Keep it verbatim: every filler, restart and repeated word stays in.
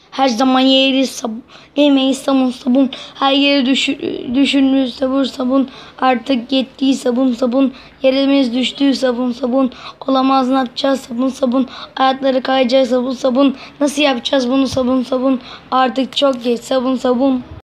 Her zaman yeriz sabun, yemeği sabun sabun. Her yere düşür, düşünürüz sabun sabun. Artık yettiği sabun sabun. Yerimiz düştü sabun sabun. Olamaz ne yapacağız sabun sabun. Ayakları kayacak sabun sabun. Nasıl yapacağız bunu sabun sabun. Artık çok geç sabun sabun.